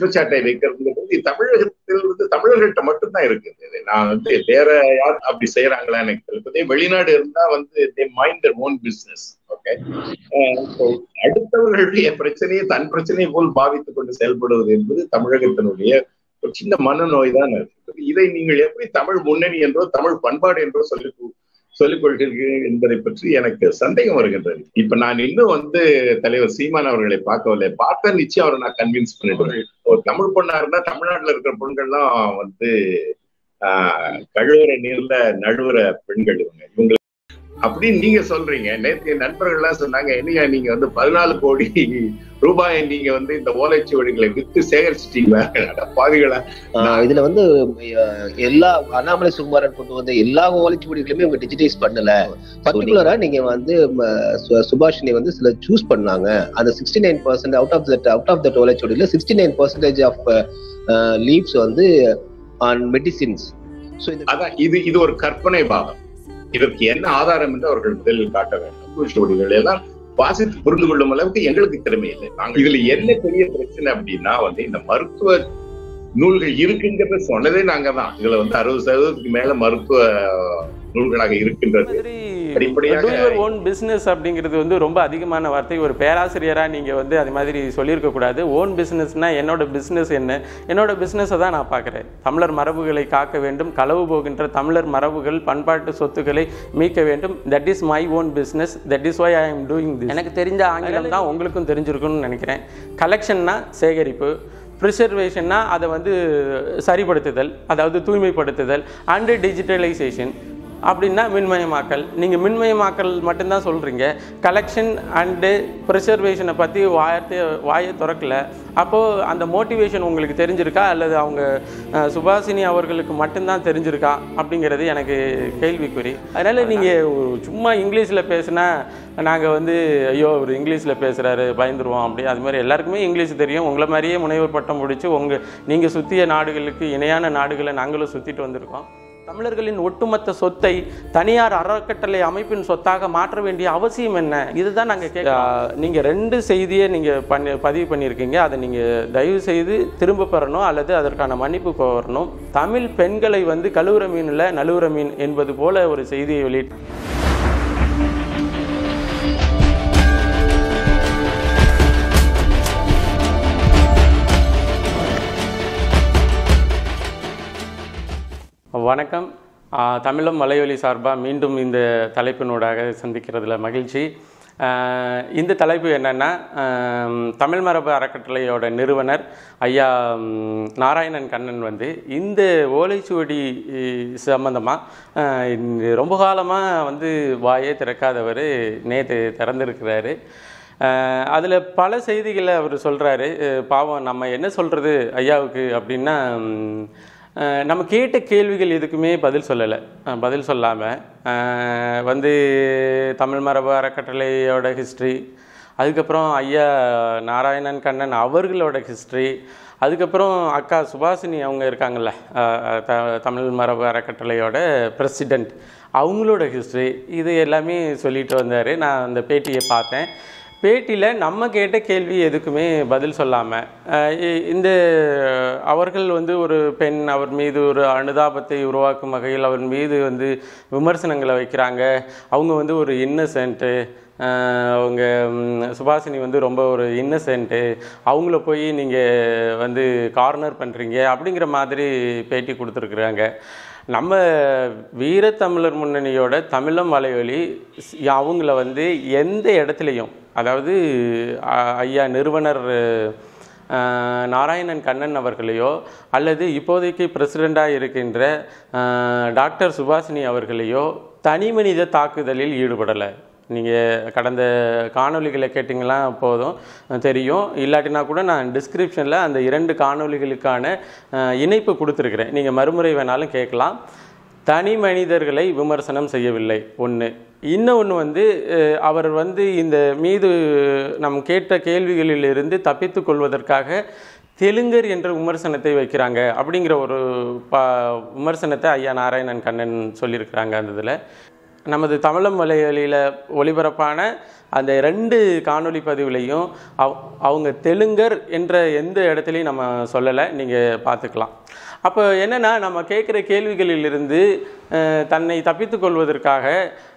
குற்றச்சாட்டை வைக்கிறது தமிழகத்திலிருந்து தமிழர்கள்ட்ட மட்டும்தான் இருக்குது. நான் வேற யார் அப்படி செய்யறாங்களா எனக்கு தெரியல. வெளிநாடு இருந்தா they mind their own business. Okay, அடுத்தவர்களுடைய பிரச்சனையை தன் பிரச்சனையை போல் பாவித்துக் கொண்டு செயல்படுவது என்பது தமிழகத்தினுடைய ஒரு சின்ன மனநோய் தான். இதை நீங்கள் எப்படி தமிழ் முன்னணி என்றோ தமிழ் பண்பாடு என்றோ சொல்லிக் கொள்கிறீர்கள் என்பதை பற்றி எனக்கு சந்தேகம் வருகின்றது. இப்ப நான் இன்னும் தலைவர் சீமான் அவர்களை பார்க்கவில்லை. பார்த்தா நிச்சயம் அவரை நான் கன்வின்ஸ் பண்ணிடுவேன். ஒரு தமிழ் பொண்ணா இருந்தா தமிழ்நாட்டுல இருக்கிற பெண்கள்லாம் கழுவுற நீர்ல நழுவுற பெண்கள் இவங்க அப்படின்னு நீங்க சொல்றீங்க. நேற்று நண்பர்கள் எல்லாம் சொன்னாங்க, என்னையா நீங்க 14 கோடி ரூபாயை நீங்க இந்த ஓலைச்சுவடிகளை வித்து சேகரிச்சிட்டீங்களா பாதிகளா? இதுல எல்லா அண்ணாமலை சுகுமாரன் கொண்டு வந்த எல்லா ஓலைச்சுவடிகளுமே இவங்க டிஜிட்டைஸ் பண்ணல. பர்டிகுலரா நீங்க சுபாஷினி சில சூஸ் பண்ணாங்க. அந்த 69% அவுட் ஆஃப் தட் ஓலைச்சுவடியில 69% ஆஃப் லீவ்ஸ் ஆன் மெடிசின்ஸ். அதான் இது ஒரு கற்பனை பாகம். இதற்கு என்ன ஆதாரம் என்று அவர்கள் முதலில் காட்ட வேண்டும். எல்லாம் வாசித்து புரிந்து கொள்ளும் அளவுக்கு எங்களுக்கு திறமை இல்லை. இதுல என்ன பெரிய பிரச்சனை அப்படின்னா இந்த மருத்துவ நூல்கள் இருக்குங்கிறத சொன்னதே நாங்க தான். இதுல 60% மேல மருத்துவ நூல்களாக இருக்கின்றது. ஓன் பிசினஸ் அப்படிங்கிறது ரொம்ப அதிகமான வார்த்தை. ஒரு பேராசிரியரா நீங்க அது மாதிரி சொல்லியிருக்க கூடாது. ஓன் பிசினஸ்னா என்னோட பிசினஸ் என்ன? என்னோட பிசினஸை தான் நான் பார்க்குறேன். தமிழர் மரபுகளை காக்க வேண்டும், களவு போகின்ற தமிழர் மரபுகள் பண்பாட்டு சொத்துக்களை மீட்க வேண்டும். That is my own business. That is why I am doing this. எனக்கு தெரிஞ்ச ஆங்கிலம் தான் உங்களுக்கும் தெரிஞ்சிருக்கும்னு நினைக்கிறேன். கலெக்ஷன்னா சேகரிப்பு, ப்ரிசர்வேஷன்னா அதை சரிப்படுத்துதல், அதாவது தூய்மைப்படுத்துதல், அண்டு டிஜிட்டலைசேஷன் அப்படின்னா மின்மயமாக்கல். நீங்கள் மின்மயமாக்கல் மட்டும்தான் சொல்கிறீங்க. கலெக்ஷன் அண்டு ப்ரிசர்வேஷனை பற்றி வாயை திறக்கல. அப்போது அந்த மோட்டிவேஷன் உங்களுக்கு தெரிஞ்சிருக்கா அல்லது அவங்க சுபாஷினி அவர்களுக்கு மட்டும்தான் தெரிஞ்சிருக்கா அப்படிங்கிறது எனக்கு கேள்விக்குறி. அதனால் நீங்கள் சும்மா இங்கிலீஷில் பேசுனா நாங்கள் ஐயோ ஒரு இங்கிலீஷில் பேசுகிறாரு பயந்துருவோம் அப்படி. அது மாதிரி எல்லாருக்குமே இங்கிலீஷ் தெரியும். உங்களை மாதிரியே முனைவர் பட்டம் முடித்து நீங்கள் சுற்றிய நாடுகளுக்கு இணையான நாடுகளை நாங்களும் சுற்றிட்டு வந்திருக்கோம். தமிழர்களின் ஒட்டுமொத்த சொத்தை தனியார் அறக்கட்டளை அமைப்பின் சொத்தாக மாற்ற வேண்டிய அவசியம் என்ன? இதுதான் நாங்கள் கேட்குறோம். நீங்கள் 2 செய்தியை நீங்கள் பதிவு பண்ணியிருக்கீங்க. அதை நீங்கள் தயவு செய்து திரும்ப பெறணும் அல்லது அதற்கான மன்னிப்பு கோரணும். தமிழ் பெண்களை கழுவுற மீனில் நழுவுற மீன் என்பது போல ஒரு செய்தியை வெளியிட்டு வணக்கம். தமிழம் மலையொலி சார்பாக மீண்டும் இந்த தலைப்பினூடாக சந்திக்கிறதுல மகிழ்ச்சி. இந்த தலைப்பு என்னென்னா, தமிழ் மரபு அறக்கட்டளையோட நிறுவனர் ஐயா நாராயணன் கண்ணன் இந்த ஓலைச்சுவடி சம்பந்தமாக ரொம்ப காலமாக வாயே திறக்காதவர் நேற்று திறந்திருக்கிறாரு. அதில் பல செய்திகளை அவர் சொல்கிறாரு. பாவம், நம்ம என்ன சொல்கிறது ஐயாவுக்கு அப்படின்னா, நம்ம கேட்ட கேள்விகள் எதுக்குமே பதில் சொல்லலை. பதில் சொல்லாமல் தமிழ் மரபு அறக்கட்டளையோட ஹிஸ்ட்ரி, அதுக்கப்புறம் ஐயா நாராயணன் கண்ணன் அவர்களோட ஹிஸ்ட்ரி, அதுக்கப்புறம் அக்கா சுபாஷினி அவங்க இருக்காங்கள்ல தமிழ் மரபு அறக்கட்டளையோட பிரசிடெண்ட், அவங்களோட ஹிஸ்ட்ரி, இது எல்லாமே சொல்லிட்டு வந்தார். நான் அந்த பேட்டியை பார்த்தேன். பேட்டியில் நம்ம கேட்ட கேள்வி எதுக்குமே பதில் சொல்லாமல் இந்த அவர்கள் ஒரு பெண், அவர் மீது ஒரு அனுதாபத்தை உருவாக்கும் வகையில் அவர் மீது விமர்சனங்களை வைக்கிறாங்க. அவங்க ஒரு இன்னசென்ட்டு, அவங்க சுபாஷினி ரொம்ப ஒரு இன்னசென்ட்டு, அவங்கள போய் நீங்கள் கார்னர் பண்ணுறீங்க அப்படிங்கிற மாதிரி பேட்டி கொடுத்துருக்குறாங்க. நம்ம வீரத்தமிழர் முன்னணியோட தமிழம் வலைவலி அவங்கள எந்த இடத்துலையும், அதாவது ஐயா நிறுவனர் நாராயணன் கண்ணன் அவர்களையோ அல்லது இப்போதைக்கு பிரசிடெண்ட்டாக இருக்கின்ற டாக்டர் சுபாஷினி அவர்களையோ தனி மனித தாக்குதலில் ஈடுபடலை. நீங்கள் கடந்த காணொலிகளை கேட்டிங்களா போதும் தெரியும். இல்லாட்டினா கூட நான் டிஸ்கிரிப்ஷனில் அந்த 2 காணொலிகளுக்கான இணைப்பு கொடுத்துருக்குறேன். நீங்கள் மறுமுறை வேணாலும் கேட்கலாம். தனி மனிதர்களை விமர்சனம் செய்யவில்லை ஒன்று. இன்னொன்று அவர் இந்த மீது நம் கேட்ட கேள்விகளிலிருந்து தப்பித்து கொள்வதற்காக தெலுங்கர் என்ற விமர்சனத்தை வைக்கிறாங்க அப்படிங்கிற ஒரு விமர்சனத்தை ஐயா நாராயணன் கண்ணன் சொல்லியிருக்கிறாங்க. அந்த இதில் நமது தமிழம் வலையொலியில் ஒளிபரப்பான அந்த 2 காணொளி பதிவுலையும் அவங்க தெலுங்கர் என்ற எந்த இடத்துலையும் நம்ம சொல்லலை, நீங்கள் பார்த்துக்கலாம். அப்போ என்னென்னா, நம்ம கேட்குற கேள்விகளிலிருந்து தன்னை தப்பித்து கொள்வதற்காக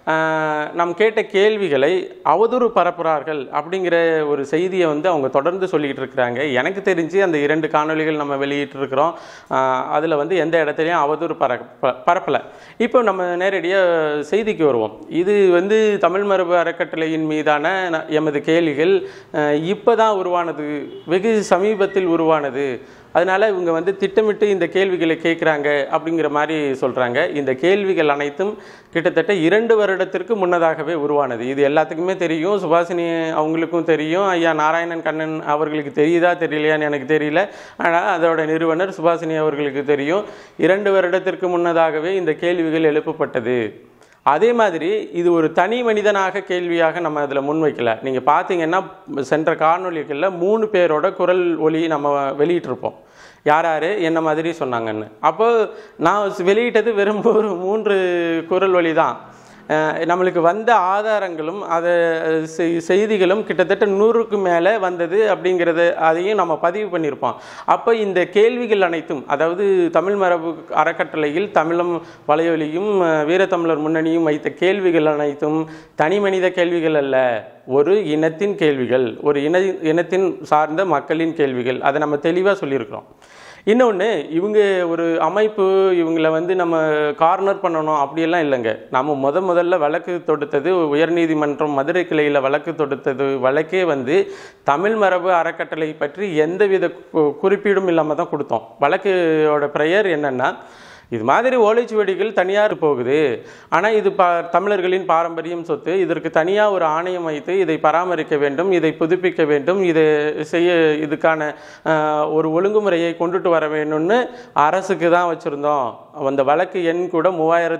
நாம் கேட்ட கேள்விகளை அவதூறு பரப்புகிறார்கள் அப்படிங்கிற ஒரு செய்தியை வந்து அவங்க தொடர்ந்து சொல்லிக்கிட்டு இருக்கிறாங்க. எனக்கு தெரிஞ்சு அந்த 2 காணொளிகள் நம்ம வெளியிட்டிருக்கிறோம், அதில் வந்து எந்த இடத்துலையும் அவதூறு பரப்பலை. இப்போ நம்ம நேரடியாக செய்திக்கு வருவோம். இது வந்து தமிழ் மரபு அறக்கட்டளையின் மீதான எமது கேள்விகள் இப்போ தான் உருவானது, வெகு சமீபத்தில் உருவானது. அதனால் இவங்க வந்து திட்டமிட்டு இந்த கேள்விகளை கேட்குறாங்க அப்படிங்கிற மாதிரி சொல்கிறாங்க. இந்த கேள்விகள் அனைத்தும் கிட்டத்தட்ட 2 வருடத்திற்கு முன்னதாகவே உருவானது. இது எல்லாத்துக்குமே தெரியும், சுபாஷினி அவங்களுக்கும் தெரியும், ஐயா நாராயணன் கண்ணன் அவர்களுக்கு தெரியுதா தெரியலையான்னு எனக்கு தெரியல, ஆனால் அதோட நிறுவனர் சுபாஷினி அவர்களுக்கு தெரியும். 2 வருடத்திற்கு முன்னதாகவே இந்த கேள்விகள் எழுப்பப்பட்டது. அதே மாதிரி இது ஒரு தனி மனிதனாக கேள்வியாக நம்ம அதில் முன்வைக்கல. நீங்கள் பார்த்தீங்கன்னா சென்ற காணொலிகளில் 3 பேரோட குரல் ஒலி நம்ம வெளியிட்டிருப்போம், யார் யார் என்ன மாதிரி சொன்னாங்கன்னு. அப்போ நான் வெளியிட்டது வெறும் ஒரு 3 குரல் ஒலி தான். நம்மளுக்கு வந்த ஆதாரங்களும் அதை செய்திகளும் கிட்டத்தட்ட 100க்கு மேலே வந்தது அப்படிங்கிறது அதையும் நம்ம பதிவு பண்ணியிருப்போம். அப்போ இந்த கேள்விகள் அனைத்தும், அதாவது தமிழ் மரபு அறக்கட்டளையில் தமிழம் வலையொலியும் வீரத்தமிழர் முன்னணியும் வைத்த கேள்விகள் அனைத்தும் தனி மனித கேள்விகள் அல்ல, ஒரு இனத்தின் கேள்விகள், ஒரு இனத்தின் சார்ந்த மக்களின் கேள்விகள். அதை நம்ம தெளிவாக சொல்லியிருக்கிறோம். இன்னொன்று, இவங்க ஒரு அமைப்பு, இவங்களை வந்து நம்ம கார்னர் பண்ணணும் அப்படியெல்லாம் இல்லைங்க. நம்ம முதல்ல வழக்கு தொடுத்தது உயர்நீதிமன்றம் மதுரை கிளையில் வழக்கு தொடுத்தது வழக்கே வந்து தமிழ் மரபு அறக்கட்டளை பற்றி எந்தவித குறிப்பீடும் இல்லாமல் தான் கொடுத்தோம். வழக்கோட பெயர் என்னென்னா, இது மாதிரி ஓலைச்சுவடிகள் தனியார் போகுது, ஆனால் இது தமிழர்களின் பாரம்பரியம் சொத்து, இதற்கு தனியாக ஒரு ஆணையம் வைத்து இதை பராமரிக்க வேண்டும், இதை புதுப்பிக்க வேண்டும், இதை செய்ய இதுக்கான ஒரு ஒழுங்குமுறையை கொண்டுட்டு வர வேணும்னு அரசுக்கு தான் வச்சுருந்தோம். அந்த வழக்கு எண் கூட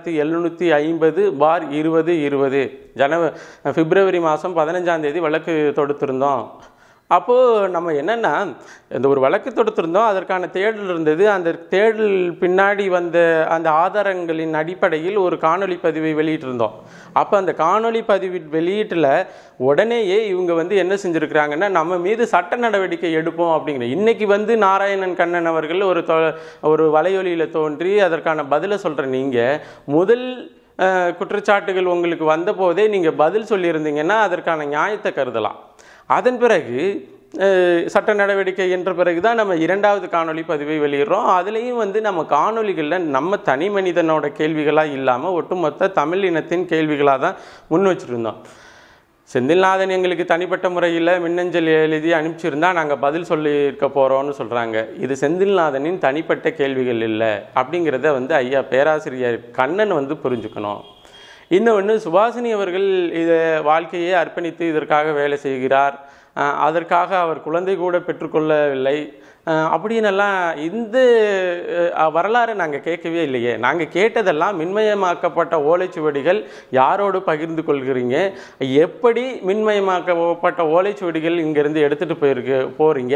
3750/2020 பிப்ரவரி மாதம் 15ஆம் தேதி வழக்கு தொடுத்திருந்தோம். அப்போது நம்ம என்னென்னா, இந்த ஒரு வழக்கு தொடுத்திருந்தோம், அதற்கான தேடல் இருந்தது. அந்த தேடல் பின்னாடி வந்த அந்த ஆதாரங்களின் அடிப்படையில் ஒரு காணொலி பதிவை வெளியிட்டிருந்தோம். அப்போ அந்த காணொலி பதிவு வெளியீட்டில் உடனேயே இவங்க வந்து என்ன செஞ்சுருக்கிறாங்கன்னா, நம்ம மீது சட்ட நடவடிக்கை எடுப்போம் அப்படிங்கிற. இன்றைக்கி வந்து நாராயணன் கண்ணன் அவர்கள் ஒரு வலையொலியில் தோன்றி அதற்கான பதிலை சொல்கிற நீங்கள், முதல் குற்றச்சாட்டுகள் உங்களுக்கு வந்த போதே நீங்கள் பதில் சொல்லியிருந்தீங்கன்னா அதற்கான நியாயத்தை கருதலாம். அதன் பிறகு சட்ட நடவடிக்கை என்ற பிறகு தான் நம்ம 2வது காணொலி பதிவை வெளியிடுறோம். அதுலேயும் வந்து நம்ம காணொலிகளில் நம்ம தனி மனிதனோட கேள்விகளாக இல்லாமல் ஒட்டுமொத்த தமிழ் இனத்தின் கேள்விகளாக தான் முன் வச்சுருந்தோம். செந்தில்நாதன் எங்களுக்கு தனிப்பட்ட முறையில் மின்னஞ்சல் எழுதி அனுப்பிச்சிருந்தா நாங்கள் பதில் சொல்லியிருக்க போகிறோன்னு சொல்கிறாங்க. இது செந்தில்நாதனின் தனிப்பட்ட கேள்விகள் இல்லை அப்படிங்கிறத வந்து ஐயா பேராசிரியர் கண்ணன் வந்து புரிஞ்சுக்கணும். இன்னொன்று, சுபாஷினி அவர்கள் இதை வாழ்க்கையை அர்ப்பணித்து இதற்காக வேலை செய்கிறார், அதற்காக அவர் குழந்தை கூட பெற்றுக்கொள்ளவில்லை அப்படின்னெல்லாம் இந்த வரலாறு நாங்கள் கேட்கவே இல்லையே. நாங்கள் கேட்டதெல்லாம் மின்மயமாக்கப்பட்ட ஓலைச்சுவடிகள் யாரோடு பகிர்ந்து கொள்கிறீங்க, எப்படி மின்மயமாக்கப்பட்ட ஓலைச்சுவடிகள் இங்கேருந்து எடுத்துகிட்டு போகிறீங்க,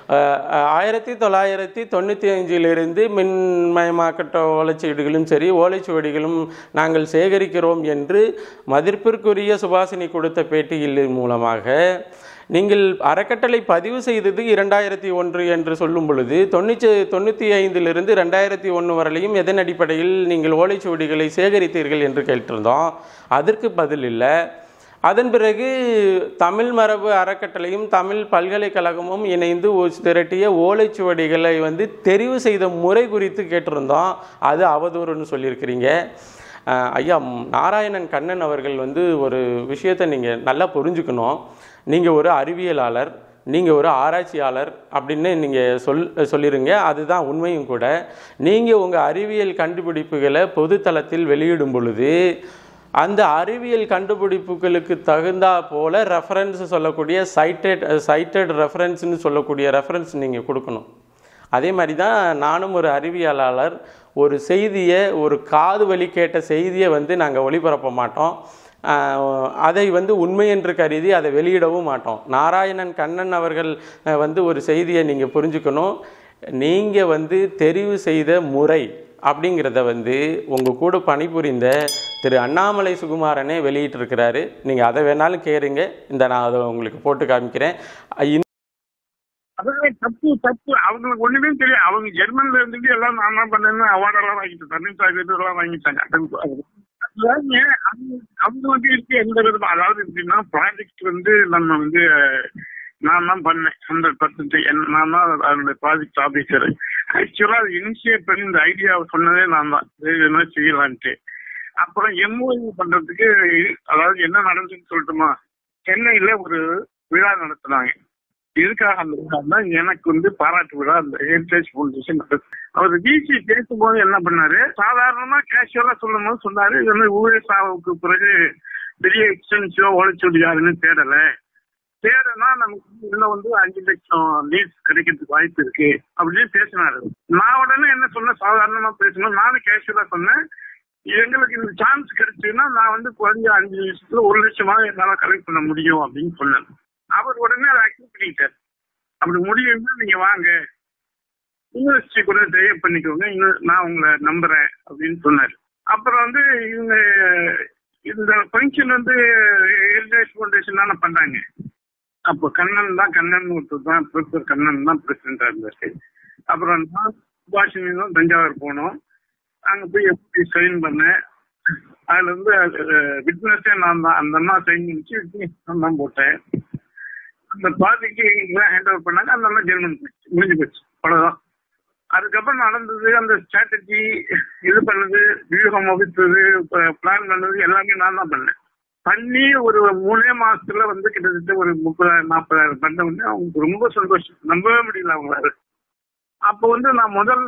1995 மின்மயமாக்கப்பட்ட ஓலைச்சுவடிகளும் சரி ஓலைச்சுவடிகளும் நாங்கள் சேகரிக்கிறோம் என்று மதிப்பிற்குரிய சுபாஷினி கொடுத்த பேட்டியில் மூலமாக நீங்கள் அறக்கட்டளை பதிவு செய்தது 2001 என்று சொல்லும் பொழுது 95 2001 வரையிலும் எதன் அடிப்படையில் நீங்கள் ஓலைச்சுவடிகளை சேகரித்தீர்கள் என்று கேட்டிருந்தோம். அதற்கு பதில் இல்லை. அதன் பிறகு தமிழ் மரபு அறக்கட்டளையும் தமிழ் பல்கலைக்கழகமும் இணைந்து திரட்டிய ஓலைச்சுவடிகளை வந்து தெரிவு செய்த முறை குறித்து கேட்டிருந்தோம். அது அவதூறுன்னு சொல்லியிருக்கிறீங்க. ஐயா நாராயணன் கண்ணன் அவர்கள் வந்து ஒரு விஷயத்தை நீங்கள் நல்லா புரிஞ்சுக்கணும். நீங்கள் ஒரு அறிவியலாளர், நீங்கள் ஒரு ஆராய்ச்சியாளர் அப்படின்னு நீங்கள் சொல்லிடுங்க, அதுதான் உண்மையும் கூட. நீங்கள் உங்கள் அறிவியல் கண்டுபிடிப்புகளை பொதுத்தளத்தில் வெளியிடும் பொழுது அந்த அறிவியல் கண்டுபிடிப்புகளுக்கு தகுந்தா போல ரெஃபரன்ஸ் சொல்லக்கூடிய சைட்டட் ரெஃபரன்ஸ்னு சொல்லக்கூடிய ரெஃபரன்ஸ் நீங்கள் கொடுக்கணும். அதே மாதிரி தான் நானும் ஒரு அறிவியலாளர், ஒரு செய்தியை, ஒரு காது வழி கேட்ட செய்தியை வந்து நாங்கள் ஒளிபரப்ப மாட்டோம், அதை வந்து உண்மை என்று கருதி அதை வெளியிடவும் மாட்டோம். நாராயணன் கண்ணன் அவர்கள் வந்து ஒரு செய்தியை நீங்கள் புரிஞ்சுக்கணும். நீங்கள் வந்து தெரிவு செய்த முறை அப்படிங்கிறத வந்து உங்கள் கூட பணிபுரிந்த திரு அண்ணாமலை சுகுமாரனே வெளியிட்டிருக்கிறாரு. நீங்கள் அதை வேணாலும் கேளுங்க, நான் அதை உங்களுக்கு போட்டு காமிக்கிறேன். அதாவது தப்பு அவங்களுக்கு ஒண்ணுமே தெரியும். அவங்க ஜெர்மன்ல இருந்துட்டு எல்லாம் நான் தான் பண்ணேன்னு அவார்டெல்லாம் வாங்கிட்டு எல்லாம் வாங்கிட்டாங்க. அதாவது அவங்க வந்து இருக்கு எந்த விதமா, அதாவது எப்படின்னா ப்ராஜெக்ட் வந்து நம்ம வந்து நான் தான் பண்ணேன் 100%. நான் தான் அதனுடைய ப்ராஜெக்ட் ஆபீசர். ஆக்சுவலா அது இனிஷியேட் பண்ணி இந்த ஐடியாவை சொன்னதே நான் தான், என்ன செய்யலான்ட்டு. அப்புறம் எம்ஓயு பண்றதுக்கு அதாவது என்ன நடந்துன்னு சொல்லட்டுமா, சென்னையில ஒரு விழா நடத்தினாங்க. எதுக்காக அந்த விழா, எனக்கு வந்து பாராட்டு விழா, அந்த ஹெரிடேஜ் ஃபவுண்டேஷன். அவர் விசி பேசும்போது என்ன பண்ணாரு, சாதாரணமா கேஷுவலா சொல்லும் போது சொன்னாரு, இது வந்து ஊழசாவுக்கு பிறகு பெரிய எக்ஸ்டென்சிவா உழைச்சொடி யாருன்னு தேடனா நமக்கு உள்ள வந்து 5 லட்சம் லீட்ஸ் கிடைக்கிறதுக்கு வாய்ப்பு இருக்கு அப்படின்னு பேசினாரு. நான் உடனே என்ன சொன்னேன், சாதாரணமா பேசணும், நானும் கேஷுவலா சொன்னேன், எங்களுக்கு இந்த சான்ஸ் கிடைச்சுன்னா நான் வந்து குறைஞ்ச 5 நிமிஷத்துல 1 லட்சமாக என்னால கலெக்ட் பண்ண முடியும் அப்படின்னு சொன்னேன். அவர் உடனே அதை அக்செப்ட் பண்ணிட்டார். அப்படி முடியும்னா நீங்க வாங்க, யூனிவர்சிட்டி கூட டைப் பண்ணிக்கோங்க, நான் உங்களை நம்புறேன் அப்படின்னு சொன்னாரு. அப்புறம் வந்து இவங்க இந்த ஃபங்க்ஷன் வந்து ஹெரிடேஜ் ஃபவுண்டேஷன் தானே பண்றாங்க. அப்போ கண்ணன் ஒருத்தர் தான், ப்ரொஃபசர் கண்ணன் தான் பிரசிடண்டா இருந்தாரு. அப்புறம் நான் சுபாஷினி தான் தஞ்சாவூர் போனோம். அங்க போய் எப்படி சைன் பண்ணேன், அதுல இருந்து விட்னஸே நான் தான். அந்த அண்ணா சைன் பண்ணிச்சு, விட்னஸ் நான் தான் போட்டேன். அந்த ப்ராஜெக்ட் ஹேண்ட் ஓவர் பண்ணாங்க. அந்த அண்ணா ஜெர்மன் முடிஞ்சு போச்சு, அவ்வளவுதான். அதுக்கப்புறம் நடந்தது அந்த ஸ்ட்ராட்டஜி இது பண்ணது, வியூகம் வகுத்தது, பிளான் பண்ணது எல்லாமே நான் தான் பண்ணேன். பண்ணி ஒரு 3 மாசத்துல வந்து கிட்டத்தட்ட ஒரு 30,000-40,000 பண்ண வந்து அவங்களுக்கு ரொம்ப சந்தோஷம், நம்பவே முடியல அவங்களால. அப்போ வந்து நான் முதல்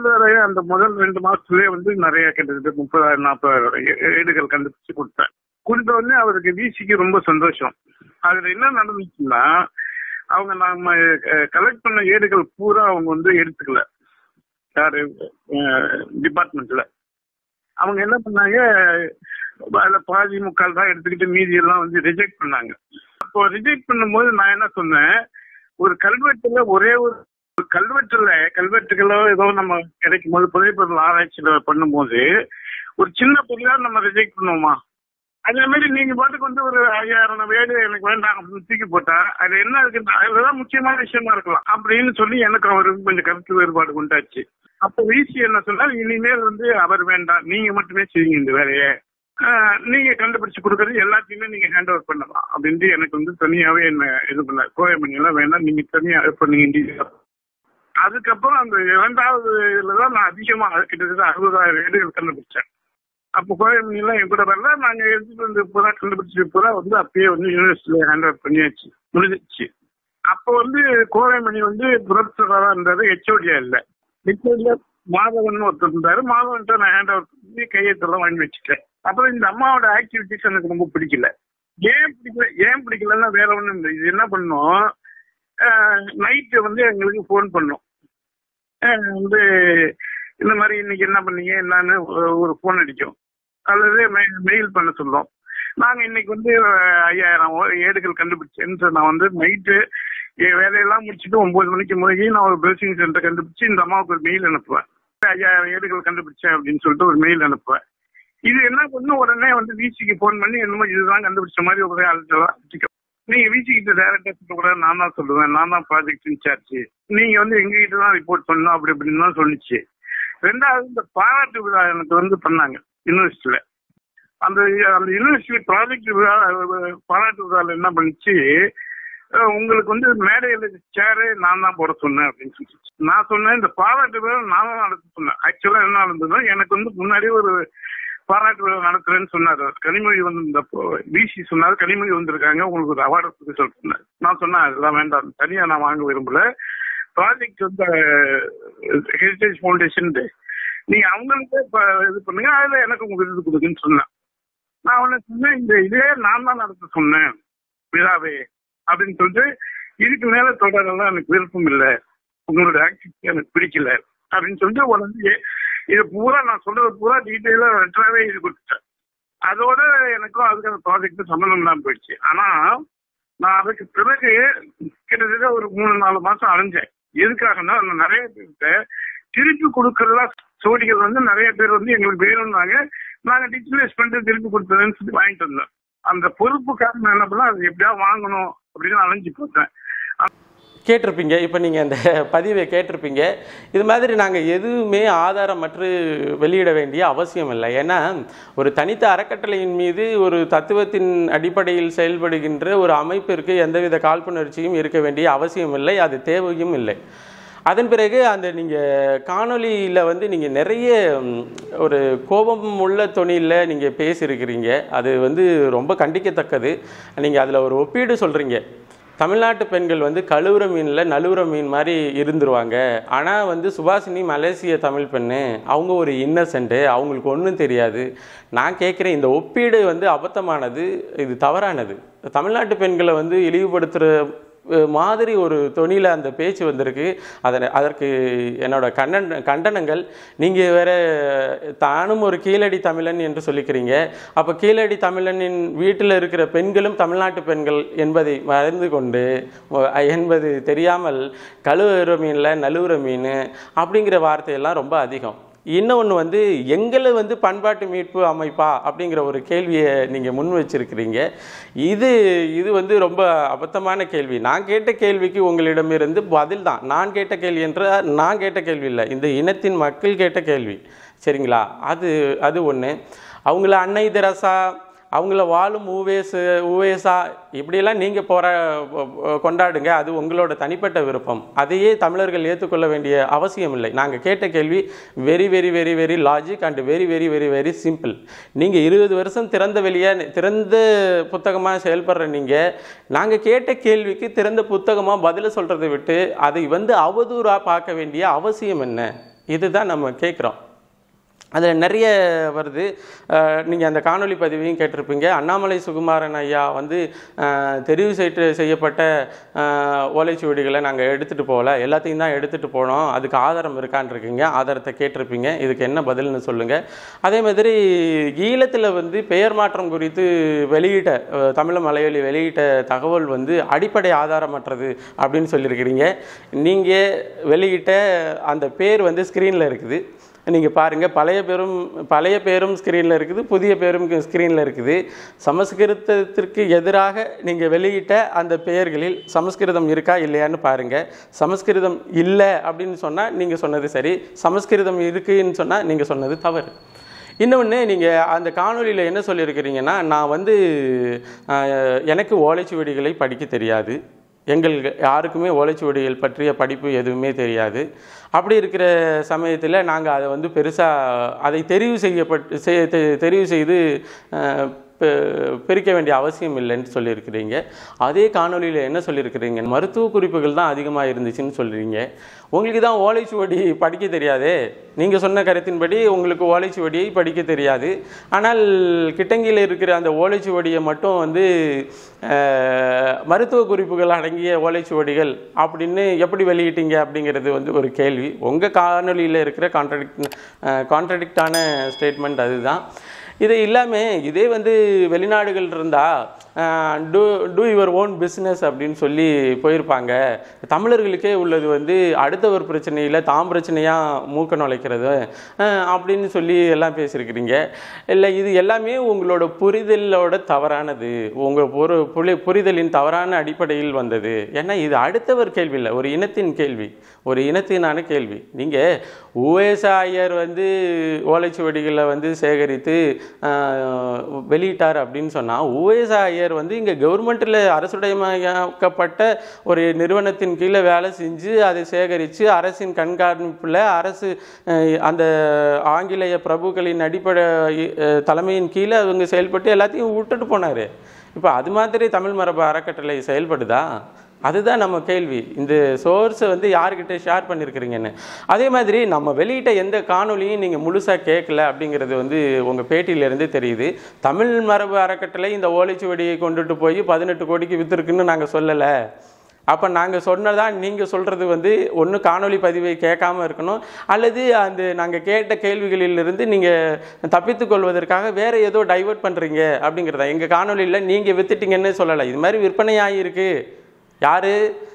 2 மாசத்துலயே வந்து நிறைய கிட்டத்தட்ட 30,000-40,000 ஏடுகள் கண்டுபிடிச்சு கொடுத்த உடனே அவருக்கு விசிக்கு ரொம்ப சந்தோஷம். அதுல என்ன நடந்துச்சுன்னா, அவங்க நம்ம கலெக்ட் பண்ண ஏடுகள் பூரா அவங்க வந்து எடுத்துக்கல, யாரு டிபார்ட்மெண்ட்ல. அவங்க என்ன பண்ணாங்க, அதுல பாதி முக்கால் தான் எடுத்துக்கிட்டு மீதி எல்லாம் வந்து ரிஜெக்ட் பண்ணாங்க. அப்போ ரிஜெக்ட் பண்ணும்போது நான் என்ன சொன்னேன், ஒரு கல்வெட்டுல ஒரே ஒரு கல்வெட்டுகளோ ஏதோ நம்ம கிடைக்கும் போது புதைப்பொருள் ஆராய்ச்சியில பண்ணும்போது ஒரு சின்ன பொருளா நம்ம ரிஜெக்ட் பண்ணுவோமா, அதே மாதிரி நீங்க பாட்டுக்கு வந்து ஒரு 5000 வேடு எனக்கு வேண்டாம் அப்படின்னு தூக்கி போட்டா அது என்ன இருக்கு, அதுலதான் முக்கியமான விஷயமா இருக்கலாம் அப்படின்னு சொல்லி எனக்கு அவருக்கு கொஞ்சம் கருத்து வேறுபாடு கொண்டாச்சு. அப்போ விசி என்ன சொன்னால், இனிமேல் வந்து அவர் வேண்டாம், நீங்க மட்டுமே செய்யுங்க இந்த வேலையை, நீங்க கண்டுபிடிச்சு கொடுக்கறது எல்லாத்தையுமே நீங்க ஹேண்ட் ஓவர் பண்ணலாம் அப்படின்ட்டு எனக்கு வந்து தனியாவே என்ன இது பண்ண, கோயமணி எல்லாம் வேண்டாம், நீங்க தனியா பண்ணீங்க. அதுக்கப்புறம் அந்த 2வது இதுலதான் நான் அதிகமா கிட்டத்தட்ட 60,000 ஏடுகள் கண்டுபிடிச்சேன். அப்போ கோயமணி எல்லாம் என் கூட வரல, நாங்க எடுத்துட்டு வந்து பூரா கண்டுபிடிச்சது பூரா வந்து அப்பயே வந்து யூனிவர்சிட்டியில ஹேண்ட் ஓவர் பண்ணியாச்சு, முடிஞ்சிச்சு. அப்போ வந்து கோயமணி வந்து புரட்சரா இருந்தாரு, ஹெச்ஓடியா இல்ல. ஹெச்ஓடியா மாதவன் ஒருத்தர் இருந்தாரு. மாதவன்ட்ட நான் ஹேண்ட் ஓவர் பண்ணி கையெழுத்தெல்லாம் வாங்கி வச்சுட்டேன். அப்புறம் இந்த அம்மாவோட ஆக்டிவிட்டிஸ் எனக்கு ரொம்ப பிடிக்கல. ஏன் பிடிக்கலன்னா வேற ஒண்ணும் இல்லை. இது என்ன பண்ணோம், நைட்டு வந்து எங்களுக்கு போன் பண்ணோம், வந்து இந்த மாதிரி இன்னைக்கு என்ன பண்ணீங்க என்னன்னு ஒரு போன் அடிக்கும், அல்லது மெயில் பண்ண சொல்லும். நாங்க இன்னைக்கு வந்து 5000 ஏடுகள் கண்டுபிடிச்சேன்னு நான் வந்து நைட்டு வேலையெல்லாம் முடிச்சுட்டு 9 மணிக்கு முன்னாடி நான் ஒரு பிரவுசிங் சென்டர் கண்டுபிடிச்சு இந்த அம்மாவுக்கு ஒரு மெயில் அனுப்புவேன், 5000 ஏடுகள் கண்டுபிடிச்சேன் அப்படின்னு சொல்லிட்டு ஒரு மெயில் அனுப்புவேன். இது என்ன பண்ணு, உடனே வந்து விசிக்கு போன் பண்ணி என்னமோ இதுதான் கண்டுபிடிச்ச மாதிரி ஒரு அழைச்சிக்க, நீங்க விசி கிட்ட டைரக்டா சொல்ல கூட நான் தான் சொல்லுவேன், நான் தான் ப்ராஜெக்ட் இன்சார்ஜ், நீங்க வந்து எங்க கிட்ட தான் ரிப்போர்ட் பண்ணணும் அப்படி அப்படின்னு தான் சொல்லிச்சு. 2வது இந்த பாராட்டு விழா எனக்கு வந்து பண்ணாங்க யூனிவர்சிட்டியில. அந்த யூனிவர்சிட்டி ப்ராஜெக்ட் விழா பாராட்டு விழாவில் என்ன பண்ணிச்சு, உங்களுக்கு வந்து மேடையில சேரு நான் தான் போட சொன்னேன் அப்படின்னு சொல்லி. நான் சொன்னேன் இந்த பாராட்டு விழா நான் தான் நடத்த சொன்னேன். ஆக்சுவலா என்ன நடந்ததுன்னா, எனக்கு வந்து முன்னாடியே ஒரு பாராட்டு விழா நடத்துறேன்னு சொன்னாரு, கனிமொழி வந்து இந்த விசி சொன்னாரு, கனிமொழி வந்திருக்காங்க உங்களுக்கு ஒரு அவார்டு கொடுத்து சொல்லிட்டு. நான் சொன்னேன் அதெல்லாம் வேண்டாம், தனியா நான் வாங்க விரும்பல, ப்ராஜெக்ட் வந்து ஹெரிடேஜ் ஃபவுண்டேஷன் நீங்க அவங்களுக்கு இது பண்ணுங்க, அதுல எனக்கு உங்க விருது கொடுக்குன்னு சொன்னேன். நான் ஒண்ணு சொன்னேன், இந்த இதே நான் தான் நடத்த சொன்னேன் விழாவே அப்படின்னு சொல்லிட்டு, இதுக்கு மேல தொடரெல்லாம் எனக்கு விருப்பம் இல்லை, உங்களோட ஆக்டிவிட்டி எனக்கு பிடிக்கல அப்படின்னு சொல்லிட்டு உடனே இது பூரா நான் சொல்றது பூரா டீட்டெயிலா ரெட்டராகவே இது கொடுத்துட்டேன். அதோட எனக்கும் அதுக்கு அந்த ப்ராஜெக்ட் சம்மந்தம் இல்லாம போயிடுச்சு. ஆனா நான் அதுக்கு பிறகு கிட்டத்தட்ட ஒரு 3-4 மாசம் அலைஞ்சேன். எதுக்காகனா நிறைய பேருக்கு திருப்பி கொடுக்கறதா சோடிகள் வந்து நிறைய பேர் வந்து எங்களுக்கு வேணும்னாங்க, நாங்க டிஜிட்டலைஸ் பண்ணிட்டு திருப்பி கொடுத்ததுன்னு சொல்லி வாங்கிட்டு வந்தோம். அந்த பொறுப்புக்காரன் என்ன பண்ணா அது எப்படியா வாங்கணும் அப்படின்னு அலைஞ்சு போட்டேன். கேட்டிருப்பீங்க, இப்போ நீங்கள் அந்த பதிவை கேட்டிருப்பீங்க. இது மாதிரி நாங்கள் எதுவுமே ஆதாரமற்று வெளியிட வேண்டிய அவசியம் இல்லை. ஏன்னா ஒரு தனித்த அறக்கட்டளையின் மீது ஒரு தத்துவத்தின் அடிப்படையில் செயல்படுகின்ற ஒரு அமைப்பிற்கு எந்தவித காழ்ப்புணர்ச்சியும் இருக்க வேண்டிய அவசியம் இல்லை, அது தேவையும் இல்லை. அதன் பிறகு அந்த நீங்கள் காணொலியில் வந்து நீங்கள் நிறைய ஒரு கோபம் உள்ள தொனியில் நீங்கள் பேசியிருக்கிறீங்க. அது வந்து ரொம்ப கண்டிக்கத்தக்கது. நீங்கள் அதில் ஒரு ஒப்பீடு சொல்கிறீங்க. தமிழ்நாட்டு பெண்கள் வந்து கழுவுற மீனில் நழுவுற மீன் மாதிரி இருந்துருவாங்க. ஆனால் வந்து சுபாஷினி மலேசிய தமிழ் பெண்ணு, அவங்க ஒரு இன்னசென்ட்டு, அவங்களுக்கு ஒன்றும் தெரியாது. நான் கேட்குறேன், இந்த ஒப்பீடு வந்து அபத்தமானது, இது தவறானது. தமிழ்நாட்டு பெண்களை வந்து இழிவுபடுத்துகிற மாதிரி ஒரு தொனியில் அந்த பேச்சு வந்திருக்கு. அதற்கு என்னோட கண்டனங்கள். நீங்கள் வேற தானும் ஒரு கீழடி தமிழன் என்று சொல்லிக்கிறீங்க. அப்போ கீழடி தமிழனின் வீட்டில் இருக்கிற பெண்களும் தமிழ்நாட்டு பெண்கள் என்பதை மறந்து கொண்டு என்பது தெரியாமல் கழுவுற மீனில் நழுவுற மீன் அப்படிங்கிற வார்த்தையெல்லாம் ரொம்ப அதிகம். இன்னொன்று வந்து எங்களை வந்து பண்பாட்டு மீட்பு அமைப்பா அப்படிங்கிற ஒரு கேள்வியை நீங்கள் முன் வச்சிருக்கிறீங்க. இது வந்து ரொம்ப அபத்தமான கேள்வி. நான் கேட்ட கேள்விக்கு உங்களிடமிருந்து பதில் தான். நான் கேட்ட கேள்வி என்றால் நான் கேட்ட கேள்வி இல்லை, இந்த இனத்தின் மக்கள் கேட்ட கேள்வி. சரிங்களா? அது ஒன்று. அவங்கள அன்னை தெரசா, அவங்கள வாழும் ஊவேசா இப்படியெல்லாம் நீங்கள் கொண்டாடுங்க, அது உங்களோட தனிப்பட்ட விருப்பம். அதையே தமிழர்கள் ஏற்றுக்கொள்ள வேண்டிய அவசியம் இல்லை. நாங்கள் கேட்ட கேள்வி very very very very logic and very very very very simple. நீங்கள் 20 வருஷம் திறந்த புத்தகமாக செயல்படுற நீங்கள், நாங்கள் கேட்ட கேள்விக்கு திறந்த புத்தகமாக பதில் சொல்கிறதை விட்டு அதை வந்து அவதூறாக பார்க்க வேண்டிய அவசியம் என்ன? இதுதான் நம்ம கேட்குறோம். அதில் நிறைய வருது. நீங்கள் அந்த காணொலி பதிவையும் கேட்டிருப்பீங்க. அண்ணாமலை சுகுமாரன் ஐயா வந்து தெரிவு செய்யப்பட்ட ஓலைச்சுவடிகளை நாங்கள் எடுத்துகிட்டு போகல, எல்லாத்தையும் தான் எடுத்துகிட்டு போனோம், அதுக்கு ஆதாரம் இருக்கான்னு இருக்கீங்க. ஆதாரத்தை கேட்டிருப்பீங்க. இதுக்கு என்ன பதில்னு சொல்லுங்கள். அதே மாதிரி ஈழத்தில் வந்து பெயர் மாற்றம் குறித்து தமிழ் மலையாளி வெளியிட்ட தகவல் வந்து அடிப்படை ஆதாரமற்றது அப்படின்னு சொல்லியிருக்கிறீங்க. நீங்கள் வெளியிட்ட அந்த பேர் வந்து ஸ்க்ரீனில் இருக்குது. நீங்கள் பாருங்கள், பழைய பேரும் ஸ்க்ரீனில் இருக்குது, புதிய பேரும் ஸ்க்ரீனில் இருக்குது. சமஸ்கிருதத்திற்கு எதிராக நீங்கள் வெளியிட்ட அந்த பெயர்களில் சமஸ்கிருதம் இருக்கா இல்லையான்னு பாருங்கள். சமஸ்கிருதம் இல்லை அப்படின்னு சொன்னால் நீங்கள் சொன்னது சரி, சமஸ்கிருதம் இருக்குன்னு சொன்னால் நீங்கள் சொன்னது தவறு. இன்னொன்று, நீங்கள் அந்த காணொலியில் என்ன சொல்லியிருக்கிறீங்கன்னா, நான் வந்து எனக்கு ஓலைச்சுவடிகளை படிக்க தெரியாது, எங்களுக்கு யாருக்குமே ஓலைச்சுவடிகள் பற்றிய படிப்பு எதுவுமே தெரியாது. அப்படி இருக்கிற சமயத்தில் நாங்கள் அதை வந்து பெருசாக அதை தெரிவு செய்து பிரிக்க வேண்டிய அவசியம் இல்லைன்னு சொல்லியிருக்கிறீங்க. அதே காணொலியில் என்ன சொல்லியிருக்கிறீங்க, மருத்துவ குறிப்புகள் தான் அதிகமாக இருந்துச்சுன்னு சொல்கிறீங்க. உங்களுக்கு தான் ஓலைச்சுவடி படிக்க தெரியாது. நீங்கள் சொன்ன கருத்தின்படி உங்களுக்கு ஓலைச்சுவடியை படிக்க தெரியாது. ஆனால் கிட்டங்கியில் இருக்கிற அந்த ஓலைச்சுவடியை மட்டும் வந்து மருத்துவ குறிப்புகள் அடங்கிய ஓலைச்சுவடிகள் அப்படின்னு எப்படி வெளியிட்டீங்க அப்படிங்கிறது வந்து ஒரு கேள்வி. உங்கள் காணொலியில் இருக்கிற கான்ட்ரடிக்டான ஸ்டேட்மெண்ட் அதுதான். இது இல்லாமல் இதே வந்து வெளிநாடுகள் இருந்தால் டூ யுவர் ஓன் பிஸ்னஸ் அப்படின்னு சொல்லி போயிருப்பாங்க. தமிழர்களுக்கே உள்ளது வந்து அடுத்தவர் பிரச்சனையில் தாம் பிரச்சனையாக மூக்க நுழைக்கிறது அப்படின்னு சொல்லி எல்லாம் பேசியிருக்கிறீங்க. இல்லை, இது எல்லாமே உங்களோட புரிதலோட தவறானது, உங்கள் புரிதலின் தவறான அடிப்படையில் வந்தது. ஏன்னா இது அடுத்தவர் கேள்வி இல்லை, ஒரு இனத்தின் கேள்வி, ஒரு இனத்தினான கேள்வி. நீங்கள் ஊவேசா ஐயர் வந்து ஓலைச்சுவடிகளை வந்து சேகரித்து வெளியிட்டார் அப்படின்னு சொன்னால், ஊவேசா ஐயர் வந்து இங்கே கவர்மெண்ட்டில் அரசுடைமையாக்கப்பட்ட ஒரு நிறுவனத்தின் கீழே வேலை செஞ்சு அதை சேகரித்து அரசின் கண்காணிப்பில் அரசு அந்த ஆங்கிலேய பிரபுக்களின் அடிப்படை தலைமையின் கீழே அவங்க செயல்பட்டு எல்லாத்தையும் விட்டுட்டு போனார். இப்போ அது மாதிரி தமிழ் மரபு அறக்கட்டளை செயல்படுதா? அதுதான் நம்ம கேள்வி. இந்த சோர்ஸை வந்து யார்கிட்ட ஷேர் பண்ணியிருக்கிறீங்கன்னு. அதே மாதிரி நம்ம வெளியிட்ட எந்த காணொலியும் நீங்கள் முழுசாக கேட்கல அப்படிங்கிறது வந்து உங்கள் பேட்டியிலேருந்து தெரியுது. தமிழ் மரபு அறக்கட்டளை இந்த ஓலைச்சுவடியை கொண்டுட்டு போய் 18 கோடிக்கு விற்றுருக்குன்னு நாங்கள் சொல்லலை. அப்போ நாங்கள் சொன்னதான் நீங்கள் சொல்கிறது வந்து ஒன்று காணொலி பதிவை கேட்காமல் இருக்கணும், அல்லது அந்த நாங்கள் கேட்ட கேள்விகளிலிருந்து நீங்கள் தப்பித்து கொள்வதற்காக வேறு ஏதோ டைவர்ட் பண்ணுறீங்க அப்படிங்கிறதா. எங்கள் காணொலியில் நீங்கள் விற்றுட்டீங்கன்னு சொல்லலை, இது மாதிரி விற்பனை ஆகியிருக்கு. யார்?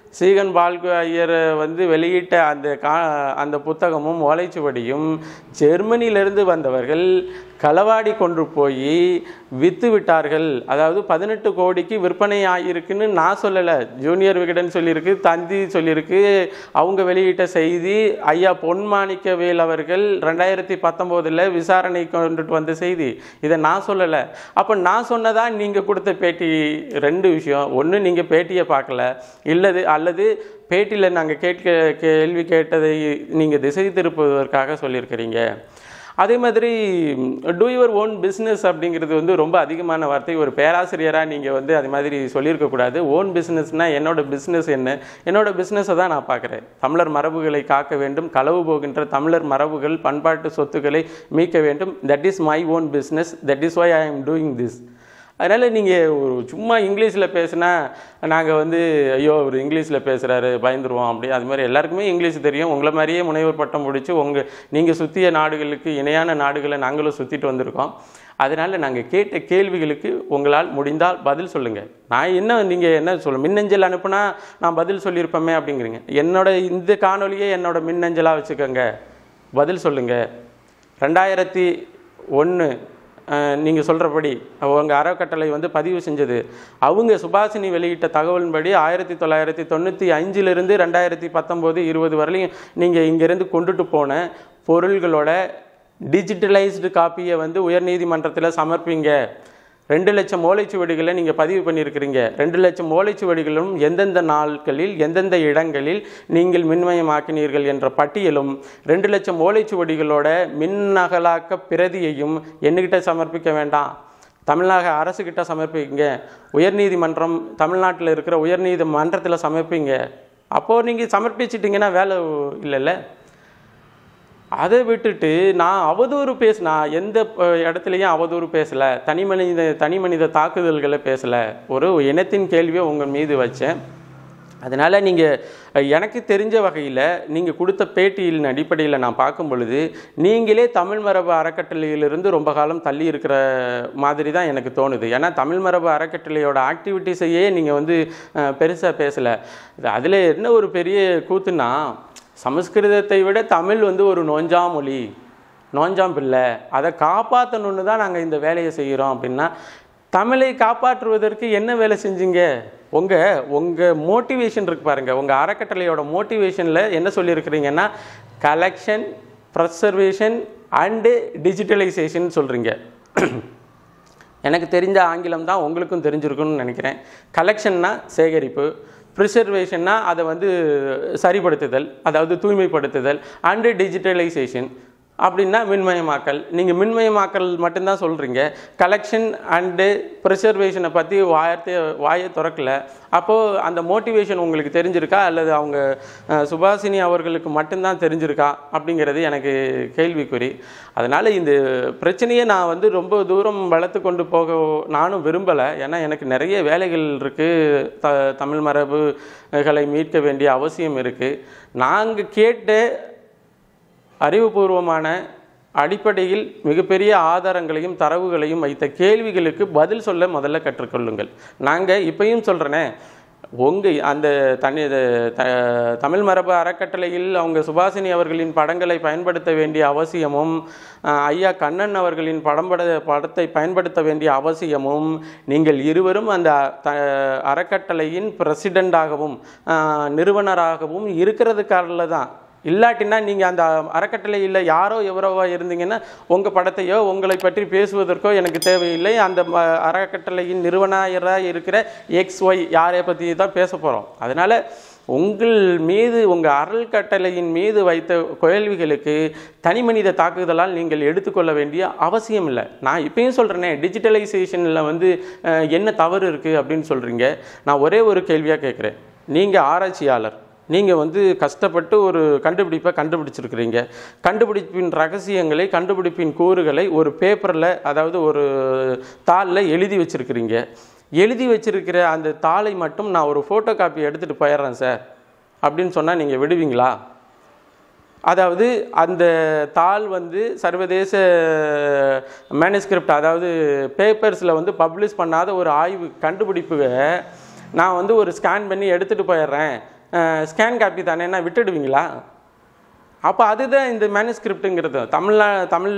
சீகன் பால்கு ஐயர் வந்து வெளியிட்ட அந்த புத்தகமும் ஓலைச்சுவடியும் ஜெர்மனியிலிருந்து வந்தவர்கள் களவாடி கொண்டு போய் விற்று விட்டார்கள். அதாவது 18 கோடிக்கு விற்பனை ஆகியிருக்குன்னு நான் சொல்லலை, ஜூனியர் விகடன் சொல்லியிருக்கு, தந்தி சொல்லியிருக்கு. அவங்க வெளியிட்ட செய்தி. ஐயா பொன்மாணிக்கவேல் அவர்கள் 2019 விசாரணை கொண்டுட்டு வந்த செய்தி. இதை நான் சொல்லலை. அப்போ நான் சொன்னதா நீங்கள் கொடுத்த பேட்டி? ரெண்டு விஷயம். ஒன்று, நீங்கள் பேட்டியை பார்க்கல, அல்லது பேட்டியில் நாங்கள் கேள்வி கேட்டதை நீங்கள் திசை திருப்புவதற்காக சொல்லியிருக்கிறீங்க. அதே மாதிரி டூ யுவர் ஓன் பிஸ்னஸ் அப்படிங்கிறது வந்து ரொம்ப அதிகமான வார்த்தை. ஒரு பேராசிரியராக நீங்கள் வந்து அது மாதிரி சொல்லியிருக்கக்கூடாது. ஓன் பிஸ்னஸ்னால் என்னோட பிஸ்னஸ் என்ன? என்னோட பிஸ்னஸை தான் நான் பார்க்குறேன். தமிழர் மரபுகளை காக்க வேண்டும், களவு போகின்ற தமிழர் மரபுகள் பண்பாட்டு சொத்துக்களை மீட்க வேண்டும். That is my own business. That is why I am doing this. அதனால் நீங்கள் சும்மா இங்கிலீஷில் பேசுனா நாங்கள் வந்து ஐயோ அவர் இங்கிலீஷில் பேசுகிறாரு பயந்துருவோம் அப்படி. அது மாதிரி எல்லாருக்குமே இங்கிலீஷ் தெரியும். உங்களை மாதிரியே முனைவர் பட்டம் முடித்து நீங்கள் சுற்றிய நாடுகளுக்கு இணையான நாடுகளை நாங்களும் சுற்றிட்டு வந்திருக்கோம். அதனால் நாங்கள் கேட்ட கேள்விகளுக்கு உங்களால் முடிந்தால் பதில் சொல்லுங்கள். நீங்கள் என்ன மின்னஞ்சல் அனுப்புனா நான் பதில் சொல்லியிருப்பேமே அப்படிங்கிறீங்க. இந்த காணொலியே என்னோட மின்னஞ்சலாக வச்சுக்கோங்க, பதில் சொல்லுங்கள். 2001 நீங்கள் சொல்கிறபடி உங்கள் அறக்கட்டளை வந்து பதிவு செஞ்சது. அவங்க சுபாஷினி வெளியிட்ட தகவலின்படி 1995 2019-20 வரலையும் நீங்கள் இங்கேருந்து கொண்டுட்டு போன பொருள்களோட டிஜிட்டலைஸ்டு காப்பியை வந்து உயர்நீதிமன்றத்தில் சமர்ப்பிங்க. 2 லட்சம் ஓலைச்சுவடிகளை நீங்கள் பதிவு பண்ணியிருக்கிறீங்க. 2 லட்சம் ஓலைச்சுவடிகளும் எந்தெந்த நாட்களில் எந்தெந்த இடங்களில் நீங்கள் மின்மயமாக்கினீர்கள் என்ற பட்டியலும் 2 லட்சம் ஓலைச்சுவடிகளோட மின்னகலாக்க பிரதியையும் என்னகிட்ட சமர்ப்பிக்க வேண்டாம், தமிழ்நாடு அரசுக்கிட்ட சமர்ப்பிங்க. உயர்நீதிமன்றம் தமிழ்நாட்டில் இருக்கிற உயர்நீதிமன்றத்தில் சமர்ப்பிங்க. அப்போது நீங்கள் சமர்ப்பிச்சிட்டிங்கன்னா வேலை இல்லைல்ல. அதை விட்டுட்டு நான் அவதூறு நான் எந்த இடத்துலையும் அவதூறு பேசலை, தனி மனித தாக்குதல்களை பேசலை. ஒரு இனத்தின் கேள்வியை உங்கள் மீது வச்சேன். அதனால் நீங்கள் எனக்கு தெரிஞ்ச வகையில் நீங்கள் கொடுத்த பேட்டியின் அடிப்படையில் நான் பார்க்கும் பொழுது நீங்களே தமிழ் மரபு அறக்கட்டளையிலிருந்து ரொம்ப காலம் தள்ளி இருக்கிற மாதிரி தான் எனக்கு தோணுது. ஏன்னா தமிழ் மரபு அறக்கட்டளையோட ஆக்டிவிட்டீஸையே நீங்கள் வந்து பெருசாக பேசலை. அதில் என்ன ஒரு பெரிய கூத்துன்னா, சமஸ்கிருதத்தை விட தமிழ் வந்து ஒரு நோஞ்சாம் பிள்ளை, அதை காப்பாற்றணுன்னு தான் நாங்கள் இந்த வேலையை செய்கிறோம் அப்படின்னா, தமிழை காப்பாற்றுவதற்கு என்ன வேலை செஞ்சீங்க? உங்கள் மோட்டிவேஷன் இருக்கு பாருங்கள். உங்கள் அறக்கட்டளையோட மோட்டிவேஷனில் என்ன சொல்லியிருக்கிறீங்கன்னா, கலெக்ஷன், ப்ரெசர்வேஷன் அண்டு டிஜிட்டலைசேஷன் சொல்கிறீங்க. எனக்கு தெரிஞ்ச ஆங்கிலம் தான் உங்களுக்கும் தெரிஞ்சிருக்குன்னு நினைக்கிறேன். கலெக்ஷன்னா சேகரிப்பு, ப்ரிசர்வேஷன்னா அதை வந்து சரிப்படுத்துதல், அதாவது தூய்மைப்படுத்துதல், அண்டு டிஜிட்டலைசேஷன் அப்படின்னா மின்மயமாக்கல். நீங்கள் மின்மயமாக்கல் மட்டும்தான் சொல்கிறீங்க, கலெக்ஷன் அண்டு ப்ரிசர்வேஷனை பற்றி வாயை திறக்கலை. அப்போது அந்த மோட்டிவேஷன் உங்களுக்கு தெரிஞ்சிருக்கா அல்லது அவங்க சுபாஷினி அவர்களுக்கு மட்டும்தான் தெரிஞ்சிருக்கா அப்படிங்கிறது எனக்கு கேள்விக்குறி. அதனால் இந்த பிரச்சனையை நான் வந்து ரொம்ப தூரம் வளர்த்து கொண்டு போக நானும் விரும்பலை. ஏன்னா எனக்கு நிறைய வேலைகள் இருக்குது, தமிழ் மரபுகளை மீட்க வேண்டிய அவசியம் இருக்குது. நாங்கள் கேட்ட அறிவுபூர்வமான அடிப்படையில் மிகப்பெரிய ஆதாரங்களையும் தரவுகளையும் வைத்த கேள்விகளுக்கு பதில் சொல்ல முதல்ல கற்றுக்கொள்ளுங்கள். நாங்கள் இப்பயும் சொல்கிறேனே, அந்த தமிழ் மரபு அறக்கட்டளையில் அவங்க சுபாஷினி அவர்களின் படங்களை பயன்படுத்த வேண்டிய அவசியமும், ஐயா கண்ணன் அவர்களின் படத்தை பயன்படுத்த வேண்டிய அவசியமும் நீங்கள் இருவரும் அந்த அறக்கட்டளையின் பிரசிடெண்டாகவும் நிறுவனராகவும் இருக்கிறதுக்காக தான். இல்லாட்டினா நீங்கள் அந்த அறக்கட்டளையில் யாரோ எவரோவா இருந்தீங்கன்னா உங்கள் படத்தையோ உங்களை பற்றி பேசுவதற்கோ எனக்கு தேவையில்லை. அந்த அறக்கட்டளையின் நிறுவனராக இருக்கிற XY யாரை பற்றி தான் பேச போகிறோம். அதனால் உங்கள் மீது, உங்கள் அறக்கட்டளையின் மீது வைத்த கேள்விகளுக்கு தனி மனித தாக்குதலால் நீங்கள் எடுத்துக்கொள்ள வேண்டிய அவசியம் இல்லை. நான் இப்பயும் சொல்கிறேனே, டிஜிட்டலைசேஷனில் வந்து என்ன தவறு இருக்குது அப்படின்னு சொல்கிறீங்க. நான் ஒரே ஒரு கேள்வியாக கேட்குறேன். நீங்கள் ஆராய்ச்சியாளர், நீங்கள் வந்து கஷ்டப்பட்டு ஒரு கண்டுபிடிப்பை கண்டுபிடிச்சிருக்கிறீங்க. கண்டுபிடிப்பின் ரகசியங்களை, கண்டுபிடிப்பின் கூறுகளை ஒரு பேப்பரில், அதாவது ஒரு தாளில் எழுதி வச்சுருக்கிறீங்க. எழுதி வச்சிருக்கிற அந்த தாளை மட்டும் நான் ஒரு ஃபோட்டோ காப்பி எடுத்துகிட்டு போயிடுறேன் சார் அப்படின்னு சொன்னால் நீங்கள் விடுவீங்களா? அதாவது அந்த தாள் வந்து சர்வதேச மேனுஸ்கிரிப்ட், அதாவது பேப்பர்ஸில் வந்து பப்ளிஷ் பண்ணாத ஒரு ஆய்வு கண்டுபிடிப்புக நான் வந்து ஒரு ஸ்கேன் பண்ணி எடுத்துகிட்டு போயிடுறேன், ஸ்கேன் காப்பி தானேன்னா விட்டுடுவீங்களா? அப்போ அதுதான் இந்த மேனுஸ்கிரிப்டுங்கிறது. தமிழ்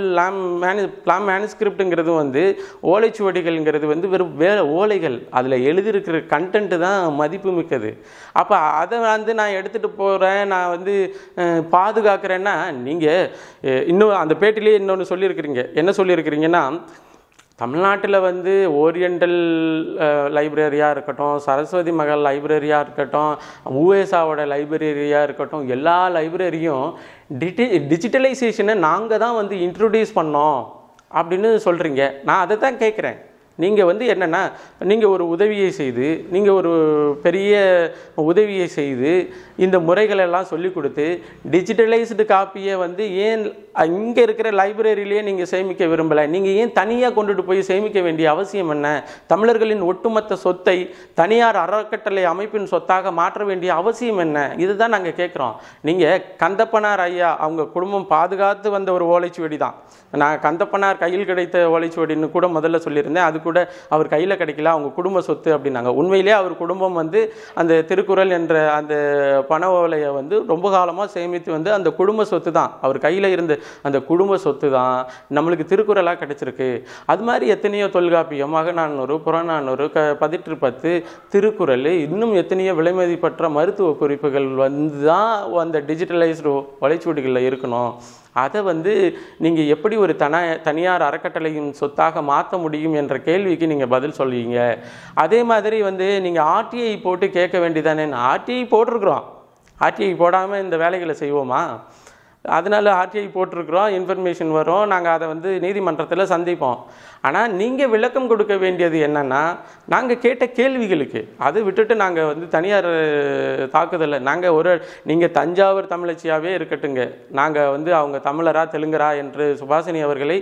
மேனுஸ்கிரிப்டுங்கிறது வந்து ஓலைச்சுவடிகள்ங்கிறது வந்து வெறும் வேறு ஓலைகள், அதில் எழுதியிருக்கிற கண்டென்ட்டு தான் மதிப்பு மிக்கது. அப்போ அதை வந்து நான் எடுத்துகிட்டு போகிறேன், நான் வந்து பாதுகாக்கிறேன்னா, நீங்கள் இன்னும் அந்த பேட்டிலேயே இன்னொன்று சொல்லியிருக்கிறீங்க. என்ன சொல்லியிருக்கிறீங்கன்னா, தமிழ்நாட்டில் வந்து ஓரியண்டல் லைப்ரரியாக இருக்கட்டும், சரஸ்வதி மகள் லைப்ரரியாக இருக்கட்டும், ஊஎஸ்ஆவோட லைப்ரரியாக இருக்கட்டும், எல்லா லைப்ரரியும் டிஜிட்டலைசேஷனை நாங்கள் தான் வந்து இன்ட்ரடியூஸ் பண்ணோம் அப்படின்னு சொல்கிறீங்க. நான் அதை தான் கேட்குறேன். நீங்கள் வந்து என்னென்னா, நீங்கள் ஒரு உதவியை செய்து, நீங்கள் ஒரு பெரிய உதவியை செய்து இந்த முறைகளெல்லாம் சொல்லிக் கொடுத்து டிஜிட்டலைஸ்டு காப்பியை வந்து ஏன் இங்கே இருக்கிற லைப்ரரியிலேயே நீங்கள் சேமிக்க விரும்பலை? நீங்கள் ஏன் தனியாக கொண்டுட்டு போய் சேமிக்க வேண்டிய அவசியம் என்ன? தமிழர்களின் ஒட்டுமொத்த சொத்தை தனியார் அறக்கட்டளை அமைப்பின் சொத்தாக மாற்ற வேண்டிய அவசியம் என்ன? இதுதான் நாங்கள் கேட்குறோம். நீங்கள் கந்தப்பனார் ஐயா அவங்க குடும்பம் பாதுகாத்து வந்த ஒரு ஓலைச்சுவடி தான். நான் கந்தப்பனார் கையில் கிடைத்த ஓலைச்சுவடின்னு கூட முதல்ல சொல்லியிருந்தேன். அது கூட அவர் கையில் கிடைக்கல, அவங்க குடும்ப சொத்து அப்படின்னாங்க. உண்மையிலே அவர் குடும்பம் வந்து அந்த திருக்குறள் என்ற அந்த பண ஓலையை வந்து ரொம்ப காலமாக சேமித்து வந்து அந்த குடும்ப சொத்து தான், அவர் கையில் இருந்த அந்த குடும்ப சொத்து தான் நம்மளுக்கு திருக்குறளாக கிடைச்சிருக்கு. அது மாதிரி எத்தனையோ தொல்காப்பியம், அகநானூறு, புறநானூறு, பதிற்று10, திருக்குறள், இன்னும் எத்தனையோ விலைமதிப்பற்ற மருத்துவ குறிப்புகள் வந்து தான் அந்த டிஜிட்டலைஸ்டு ஓலைச்சுவடிகளில் இருக்கணும். அதை வந்து நீங்கள் எப்படி ஒரு தனியார் அறக்கட்டளையின் சொத்தாக மாற்ற முடியும் என்ற கேள்விக்கு நீங்கள் பதில் சொல்லுவீங்க. அதே மாதிரி வந்து நீங்கள் ஆர்டிஐ போட்டு கேட்க வேண்டியதானே. ஆர்டிஐ போட்டிருக்கிறோம், ஆர்டிஐ போடாமல் இந்த வேலைகளை செய்வோமா? அதனால் ஆர்டிஐ போட்டிருக்கிறோம், இன்ஃபர்மேஷன் வரும், நாங்கள் அதை வந்து நீதிமன்றத்தில் சந்திப்போம். ஆனால் நீங்கள் விளக்கம் கொடுக்க வேண்டியது என்னென்னா, நாங்கள் கேட்ட கேள்விகளுக்கு. அது விட்டுட்டு நாங்கள் வந்து தனியார் தாக்குதலை நீங்கள் தஞ்சாவூர் தமிழச்சியாகவே இருக்கட்டுங்க, நாங்கள் வந்து அவங்க தமிழரா தெலுங்கரா என்று சுபாஷினி அவர்களை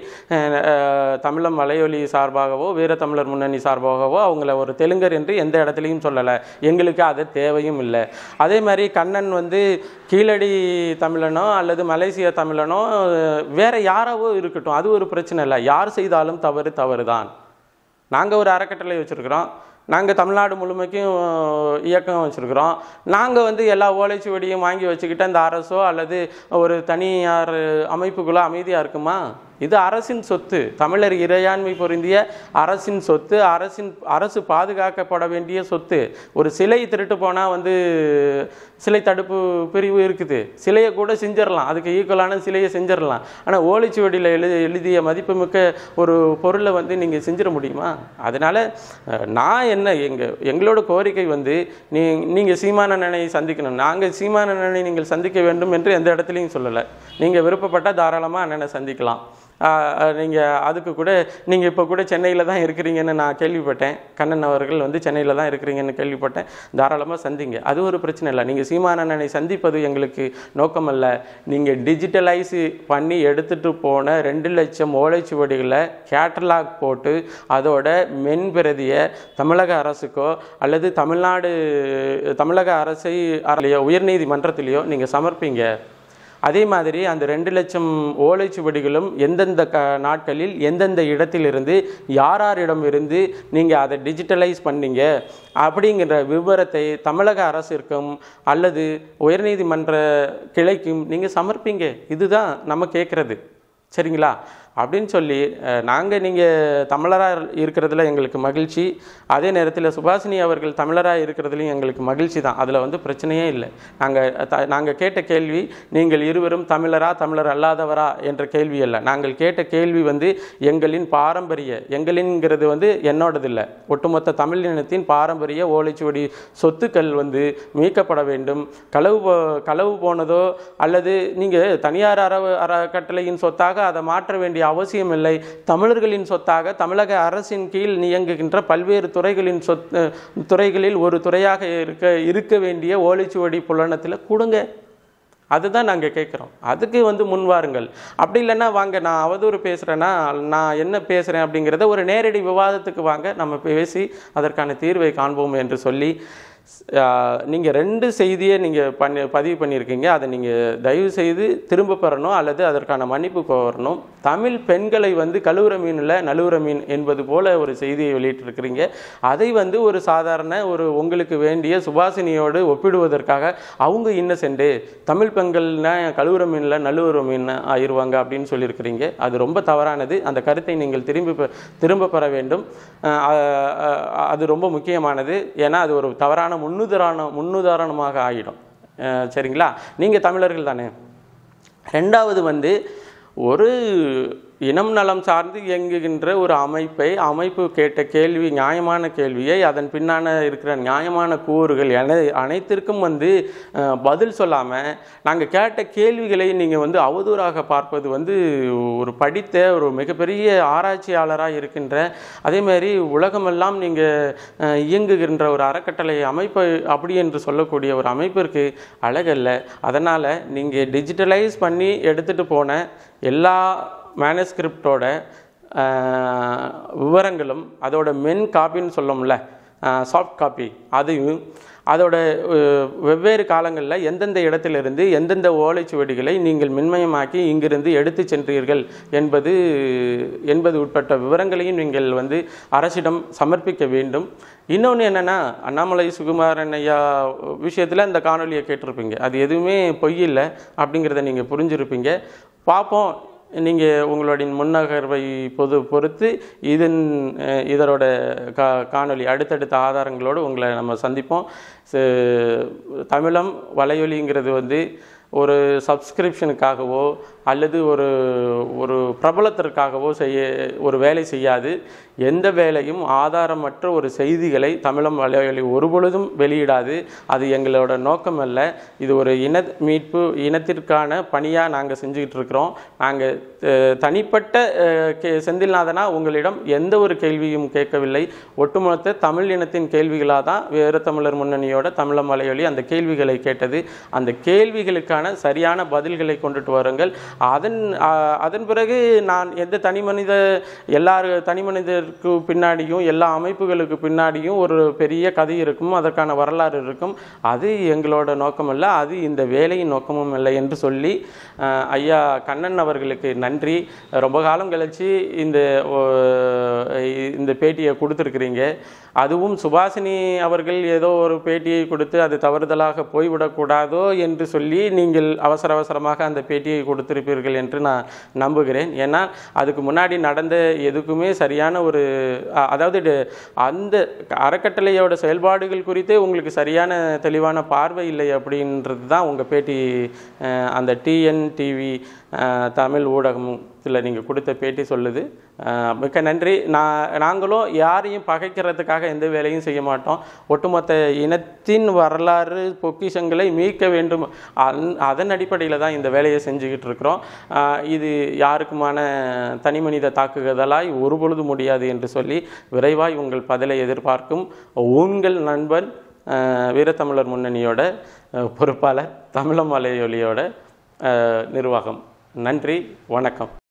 தமிழம் வலையொலி சார்பாகவோ வீர தமிழர் முன்னணி சார்பாகவோ அவங்கள ஒரு தெலுங்கர் என்று எந்த இடத்துலையும் சொல்லலை. எங்களுக்கு அது தேவையும் இல்லை. அதே மாதிரி கண்ணன் வந்து கீழடி தமிழனோ அல்லது மலேசியா தமிழனோ வேறு யாராவோ இருக்கட்டும், அது ஒரு பிரச்சனை இல்லை. யார் செய்தாலும் தவறு தான். நாங்கள் ஒரு அறக்கட்டளை வச்சுருக்கிறோம், நாங்கள் தமிழ்நாடு முழுமைக்கும் இயக்கம் வச்சுருக்கிறோம். நாங்கள் வந்து எல்லா ஓலைச்சுவடியும் வாங்கி வச்சுக்கிட்டு அந்த அரசோ அல்லது ஒரு தனியார் அமைப்புக்குள்ளே அமைதியாக இருக்குமா? இது அரசின் சொத்து, தமிழர் இறையாண்மை பொருந்திய அரசின் சொத்து, அரசு பாதுகாக்கப்பட வேண்டிய சொத்து. ஒரு சிலை திருட்டு போனால் வந்து சிலை தடுப்பு பிரிவு இருக்குது, சிலையை கூட செஞ்சிடலாம், அதுக்கு ஈக்குவலான சிலையை செஞ்சிடலாம். ஆனால் ஓலைச்சுவடியில் எழுதிய மதிப்புமிக்க ஒரு பொருளை வந்து நீங்கள் செஞ்சிட முடியுமா? அதனால் நான் எங்களோட கோரிக்கை வந்து நீங்கள் சீமான அண்ணனை சந்திக்கணும். நாங்கள் சீமான அண்ணனை நீங்கள் சந்திக்க வேண்டும் என்று எந்த இடத்துலையும் சொல்லலை. நீங்கள் விருப்பப்பட்டால் தாராளமாக அண்ணனை சந்திக்கலாம். நீங்கள் அதுக்கு கூட நீங்கள் இப்போ கூட சென்னையில் தான் இருக்கிறீங்கன்னு நான் கேள்விப்பட்டேன். கண்ணன் அவர்கள் வந்து சென்னையில் தான் இருக்கிறீங்கன்னு கேள்விப்பட்டேன். தாராளமாக சந்திங்க, அது ஒரு பிரச்சனை இல்லை. நீங்கள் சீமானண்ணனை சந்திப்பது எங்களுக்கு நோக்கமல்ல. நீங்கள் டிஜிட்டலைஸ் பண்ணி எடுத்துகிட்டு போன 2 லட்சம் ஓலைச்சுவடிகளை கேட்டலாக் போட்டு அதோட மென்பிரதியை தமிழக அரசுக்கோ அல்லது தமிழக அரசை உயர்நீதிமன்றத்திலேயோ நீங்கள் சமர்ப்பிங்க. அதே மாதிரி அந்த 2 லட்சம் ஓலைச்சுவடிகளும் எந்தெந்த நாட்களில் எந்தெந்த இடத்திலிருந்து யாரிடம் இருந்து நீங்கள் அதை டிஜிட்டலைஸ் பண்ணீங்க அப்படிங்கிற விவரத்தை தமிழக அரசிற்கும் அல்லது உயர்நீதிமன்ற கிளைக்கும் நீங்கள் சமர்ப்பிங்க. இதுதான் நம்ம கேட்குறது, சரிங்களா? அப்படின்னு சொல்லி நீங்கள் தமிழராக இருக்கிறதுல எங்களுக்கு மகிழ்ச்சி. அதே நேரத்தில் சுபாஷினி அவர்கள் தமிழராக இருக்கிறதுலையும் எங்களுக்கு மகிழ்ச்சி தான். அதில் வந்து பிரச்சனையே இல்லை. நாங்கள் கேட்ட கேள்வி நீங்கள் இருவரும் தமிழர் அல்லாதவரா என்ற கேள்வி அல்ல. நாங்கள் கேட்ட கேள்வி வந்து எங்களின் பாரம்பரிய, எங்களின்ங்கிறது வந்து என்னோடது இல்லை, ஒட்டுமொத்த தமிழினத்தின் பாரம்பரிய ஓலைச்சுவடி சொத்துக்கள் வந்து மீட்கப்பட வேண்டும். களவு போனதோ அல்லது நீங்கள் தனியார் அறக்கட்டளையின் சொத்தாக அதை மாற்ற வேண்டிய அவசியம் இல்லை. தமிழர்களின் சொத்தாக தமிழக அரசின் கீழ் இயங்குகின்ற பல்வேறு துறைகளில் ஒரு துறையாக இருக்க வேண்டிய ஓலைச்சுவடி புலனத்தில் கொடுங்க. அதுதான் நாங்கள் கேட்குறோம். அதுக்கு வந்து முன்வாருங்கள். அப்படி இல்லைன்னா வாங்க, நான் அவதூறு பேசுகிறேன்னா நான் என்ன பேசுகிறேன் அப்படிங்கிறத ஒரு நேரடி விவாதத்துக்கு வாங்க, நம்ம பேசி அதற்கான தீர்வை காண்போம் என்று சொல்லி நீங்கள் 2 செய்தியை நீங்கள் பதிவு பண்ணியிருக்கீங்க. அதை நீங்கள் தயவு செய்து திரும்ப பெறணும் அல்லது அதற்கான மன்னிப்பு கோரணும். தமிழ் பெண்களை வந்து கழுவுற மீனில் நழுவுற மீன் என்பது போல ஒரு செய்தியை வெளியிட்டிருக்கிறீங்க. அதை வந்து ஒரு சாதாரண ஒரு உங்களுக்கு வேண்டிய சுபாஷினியோடு ஒப்பிடுவதற்காக அவங்க இன்னசென்ட்டு, தமிழ் பெண்கள்னா கழுவுற மீனில் நழுவுற மீன் ஆயிடுவாங்க அப்படின்னு சொல்லியிருக்கிறீங்க. அது ரொம்ப தவறானது. அந்த கருத்தை நீங்கள் திரும்ப பெற வேண்டும். அது ரொம்ப முக்கியமானது. ஏன்னா அது ஒரு தவறான முன்னுதாரணமாக ஆகிடும். சரிங்களா? நீங்கள் தமிழர்கள் தானே. 2வது வந்து ஒரு இனம் நலம் சார்ந்து இயங்குகின்ற ஒரு அமைப்பு கேட்ட கேள்வி, நியாயமான கேள்வியை, அதன் பின்னான இருக்கிற நியாயமான கூறுகள் அனைத்திற்கும் வந்து பதில் சொல்லாமல் நாங்கள் கேட்ட கேள்விகளை நீங்கள் வந்து அவதூறாக பார்ப்பது வந்து ஒரு படித்த ஒரு மிகப்பெரிய ஆராய்ச்சியாளராக இருக்கின்ற, அதேமாதிரி உலகமெல்லாம் நீங்கள் இயங்குகின்ற ஒரு அறக்கட்டளை அமைப்பு அப்படி என்று சொல்லக்கூடிய ஒரு அமைப்பிற்கு அழகல்ல. அதனால் நீங்கள் டிஜிட்டலைஸ் பண்ணி எடுத்துகிட்டு போன எல்லா மேனஸ்கிரிப்டோட விவரங்களும், அதோட மென் காப்பின்னு சொல்லோம்ல, சாஃப்ட் காப்பி, அதையும் அதோட வெவ்வேறு காலங்களில் எந்தெந்த இடத்திலிருந்து எந்தெந்த ஓலைச்சுவடிகளை நீங்கள் மின்மயமாக்கி இங்கிருந்து எடுத்து சென்றீர்கள் என்பது உட்பட்ட விவரங்களையும் நீங்கள் வந்து அரசிடம் சமர்ப்பிக்க வேண்டும். இன்னொன்று என்னென்னா, அண்ணாமலை சுகுமாரன் ஐயா விஷயத்தில் இந்த காணொலியை கேட்டிருப்பீங்க. அது எதுவுமே பொய் இல்லை அப்படிங்கிறத நீங்கள் புரிஞ்சிருப்பீங்க. பார்ப்போம், நீங்கள் உங்களுடைய முன்னகர்வை பொறுத்து இதனோட காணொலி அடுத்தடுத்த ஆதாரங்களோடு உங்களை நம்ம சந்திப்போம். தமிழம் வலையொலிங்கிறது வந்து ஒரு சப்ஸ்கிரிப்ஷனுக்காகவோ அல்லது ஒரு பிரபலத்திற்காகவோ ஒரு வேலை செய்யாது. எந்த வேலையும் ஆதாரமற்ற ஒரு செய்திகளை தமிழம் வலையொலி ஒருபொழுதும் வெளியிடாது. அது எங்களோட நோக்கம் அல்ல. இது ஒரு மீட்பு இனத்திற்கான பணியாக நாங்கள் செஞ்சுக்கிட்டு இருக்கிறோம். நாங்கள் தனிப்பட்ட செந்தில்நாதனா உங்களிடம் எந்த ஒரு கேள்வியும் கேட்கவில்லை. ஒட்டுமொத்த தமிழ் இனத்தின் கேள்விகளாக தான் வேறு தமிழர் முன்னணியோட தமிழம் வலையொலி அந்த கேள்விகளை கேட்டது. அந்த கேள்விகளுக்கான சரியான பதில்களை கொண்டுட்டு வாருங்கள். அதன் பிறகு நான் எந்த தனி மனிதருக்கு பின்னாடியும் எல்லா அமைப்புகளுக்கு பின்னாடியும் ஒரு பெரிய கதை இருக்கும், அதற்கான வரலாறு இருக்கும். அது எங்களோட நோக்கம் அல்ல, அது இந்த வேலையின் நோக்கமும் இல்லை என்று சொல்லி ஐயா கண்ணன் அவர்களுக்கு நன்றி. ரொம்ப காலம் கழிச்சு இந்த பேட்டியை கொடுத்துருக்குறீங்க. அதுவும் சுபாஷினி அவர்கள் ஏதோ ஒரு பேட்டியை கொடுத்து அது தவறுதலாக போய்விடக்கூடாதோ என்று சொல்லி நீங்கள் அவசரமாக அந்த பேட்டியை கொடுத்திருப்பீர்கள் என்று நான் நம்புகிறேன். ஏன்னா அதுக்கு முன்னாடி நடந்த எதுக்குமே சரியான ஒரு, அதாவது அந்த அறக்கட்டளையோட செயல்பாடுகள் குறித்தே உங்களுக்கு சரியான தெளிவான பார்வை இல்லை அப்படின்றது தான் உங்கள் பேட்டி அந்த டிஎன்டிவி தமிழ் ஊடகத்தில் நீங்கள் கொடுத்த பேட்டி சொல்லுது. மிக்க நன்றி. நாங்களும் யாரையும் பகைக்கிறதுக்காக எந்த வேலையும் செய்ய மாட்டோம். ஒட்டுமொத்த இனத்தின் வரலாறு பொக்கிஷங்களை மீட்க வேண்டும், அதன் அடிப்படையில் தான் இந்த வேலையை செஞ்சுக்கிட்டு இருக்கிறோம். இது யாருக்குமான தனி மனித தாக்குதலாய் ஒருபொழுது முடியாது என்று சொல்லி விரைவாய் உங்கள் பதிலை எதிர்பார்க்கும் உங்கள் நண்பன் வீரத்தமிழர் முன்னணியோட பொறுப்பாளர் தமிழம் வலையொலியோட நிர்வாகம். நன்றி, வணக்கம்.